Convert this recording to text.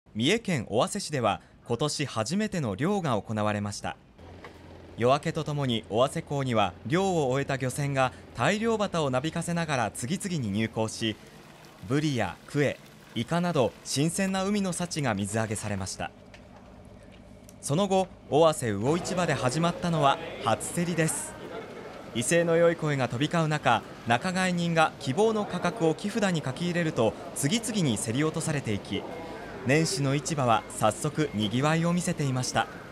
三重県尾鷲市では今年初めての漁が行われました。夜明けと共に尾鷲港には漁を終えた漁船が大漁旗をなびかせながら次々に入港し、ブリやクエ、イカなど新鮮な海の幸が水揚げされました。その後、尾鷲魚市場で始まったのは初競りです。威勢の良い声が飛び交う中、仲買人が希望の価格を木札に書き入れると次々に競り落とされていき、年始の市場は早速にぎわいを見せていました。